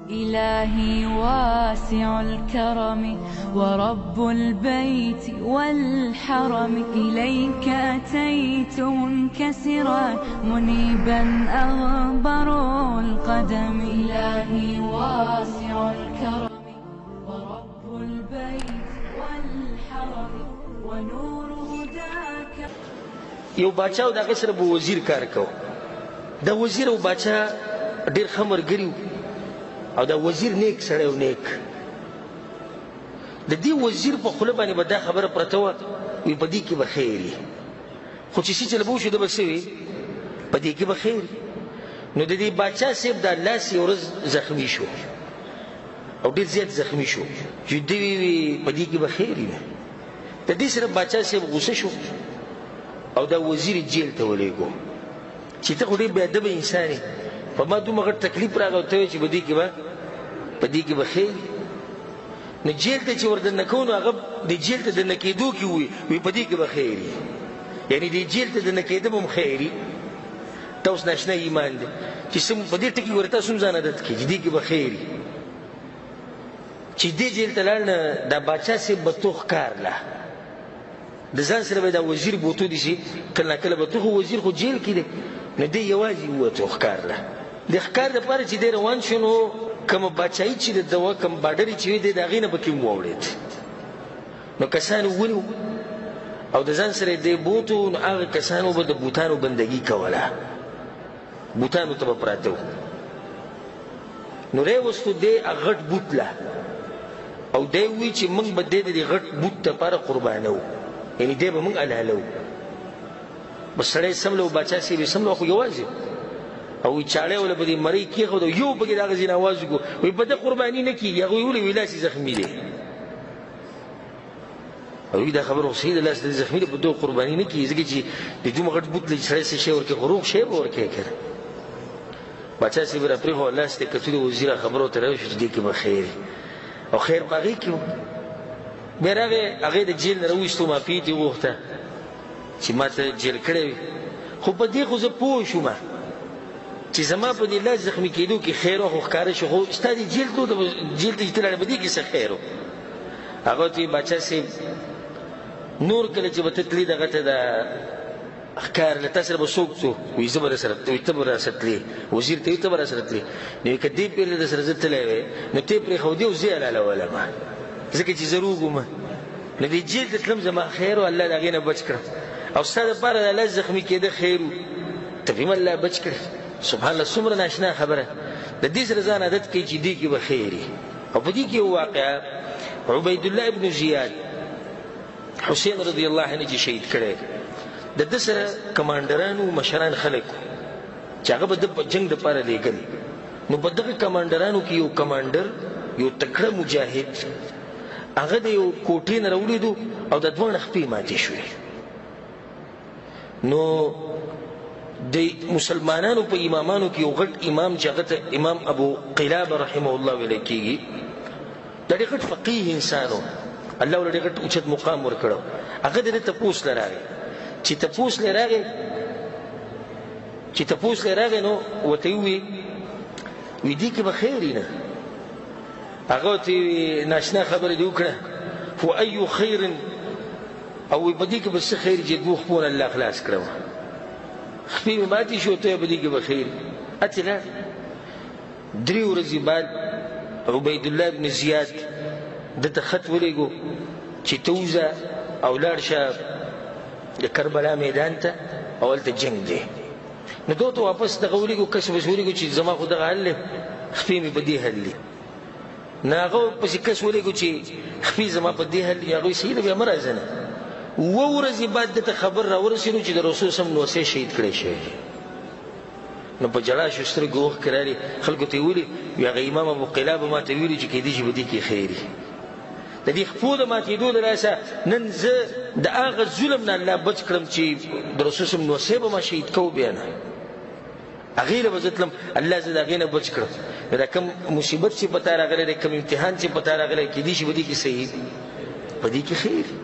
إلهي واسع الكرم ورب البيت والحرم، إليك أتيت منكسرا منيبا أغبر القدم. إلهي واسع الكرم ورب البيت والحرم ونور هداك. یو باچا او دغه سره به وزیر کار کو. دا وزیر او باچا ډیر خمر ګریو او دا وزیر نیک سره او نیک. د دې وزیر په خوله باندې به دا خبره پرته وه وي په دې کې به خیر وي، خو چې چې به وشو ده به څه وي په دې کې به خیر وي. نو د دې باچا صاحب دا لاس یو ورځ زخمي شو او ډېر زیات زخمي شو چې دوی وي په دې کې به خیر وي. د دې سره باچا صاحب غوسه شو او دا وزیر جیل ته ولېږو چې ته خو ډېر بېادبه انسان یې، په ما دومره غټ تکلیف راغی او ته وایې چې په دې کې به خیر. نو جیل ته چې ور دننه کوو نو هغه د جیل ته دننه کېدو کې وي په دې کې به خیر وي، یعنې د جیل ته دننه کېده به هم خیر وي. تا اوس ناشنا ایمان دی چې په دې ټکي ورته تاسو هم ځان عادت کړئ چې دې کې به خیر وي. چې دې جیل ته لاړ نه دا باچا صاحب به تو ښکار له د ځان سره به دا وزیر بوتو دي چې کله ناکله به تو خو وزیر خو جیل کې دی، نو دی یوازې ووتو ښکار له. د ښکار دپاره چې دی روان شو نو کومه باچایي چې د ده کوم باډرې چې وي دی د هغې نه پکې هم واوړېد. نو کسانو ونیو او د ځان سره دی بوتو، نو هغه کسانو به د بوتانو بندګي کوله، بوتانو ته به پراته وو. نو راوستو دی هغه غټ بوت له او دی وایي چې موږ به دی د دې غټ بوت دپاره قربانوو، یعنې دی به موږ حلالوو. بس سړی سملو باچا صاحب یې سملو خو یوازې او وی چاړی وله به دې مرۍ کېښود او یو پکې د هغه ځینې آواز وکړو وایي په ده قرباني نه کېږي. هغوی ولې وایي لاس یې زخمي دی او وایي دا خبره خو صحیح ده، لاس د زخمي دی په ده قرباني نه کېږي ځکه چې د دومره غټ بوت له سړی څه شی ورکوي خو روغ شی به ورکوي که نه. باچا صاحب را پرېښود لاس ته یې کتلو د وزیر خبرو ته راوشو چې دې کې به خیر او خیر په هغې کې و. بیا راغی هغې د جیل نه راوایستو معافي ترې وغوښته چې ما ته جیل کړی وي، خو په دې خو زه پوه شوم چې زما په دې لاس زخمي کېدو کې خیر وه، خو ښکاره شو خو ستا دې جیل ته چې ته لاړې په دې کې څه خیر و. هغه ته وایي باچا صاحب نور کله چې به ته تلې دغه ته د ښکار له تا سره به څوک څو وایي زه به راسره ته به راسره تلې، وزیر ته وایي ته به راسره تلې. نو وایي که دې پېرې در سره زه تللی وی نو ته یې پرېښودې او زه یې حلالولم ځکه چې زه روغ وم. نو دې جیل ته تلم زما خیر و، الله د هغې نه بچ کړم او ستا دپاره د لاس زخمي کېده خیر و، ته هم الله بچ کړې. سبحان الله څومره ناشنا خبره. د دې سره ځان عادت کوي چې دې کې به خیر وي. او په دې کې یو واقعه عبیدالله ابن زیاد حسین رضی الله عنه چې شهید کړی، د ده سره کمانډران و مشران خلک چې هغه به د په جنګ دپاره لېږل. نو په دغه کمانډرانو کې یو کمانډر یو تکړه مجاهد هغه د یو کوټې نه راوړېدو او د دواړه خپې ماتې شوې. نو د مسلمانانو په امامانو کې یو غټ امام چې هغه ته امام ابو قلابه رحمه الله ویلی کېږي، دا ډېر غټ فقیه انسان و، الله ورله ډېر غټ اوچت مقام ورکړی. هغه د ده تپوس له راغی چې تپوس له راغی نو ورته ووایي وي دې کې به خیر وي نه. هغه ورته ناشنا خبره دې وکړه خو ایو خیر او وایي په دې کې به څه خیر چې دوه خپونه الله خلاص کړه وه، خپې مې ماتې شو ته په دې کې به خیر. هسې لاړ. 3 ورځې بعد عبیدالله ابن زیاد ده ته خط ولېږو چې ته وځه او لاړ شه د کربلا میدان ته او هلته جنګ دی. نو ده ته واپس دغه ولېږو کس بس ولېږو چې زما خو دغه حل دی، خپې مې په دې حل دی. نو هغه پسې کس ولېږو چې خپې زما په دې حل دی. هغه وایي صحیح ده بیا مه راځه نه. 2 ورځې بعد دته خبر راورسېدو چې د رسول صلی الله علیه وسلم نوسی شهید کړی شوی دی. نو په جړا شو سترګې اوښکې رالې، خلکو ته یې ولي وي هغه امام ابو قلابه ما ته ویلي چې کېدای شي په دې کې خیر وي. د دې خپو د ماتېدو له راسه نن زه د هغه ظلم نه الله بچ کړم چې د رسول صلی الله علیه وسلم نوسی به ما شهید کوو بیا نه، هغې له به زه تلم الله زه د هغې نه بچ کړم. نو دا کوم مصیبت چې په تا راغلی دی، کوم امتحان چې په تا راغلی کېدای شي په دې کې صحیح په دې کې خیر